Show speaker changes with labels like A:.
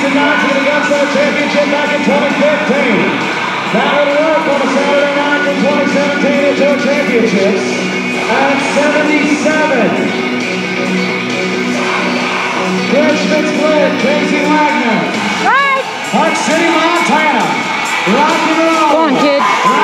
A: and 9 for the Gunstar Championship back in 2015. Now it'll work on a Saturday night in 2017 at Tour Championships at 77. Frenchmans Flit, Wagner.
B: Right.
A: Park City, Montana. Rock and roll.
B: Go on, kid.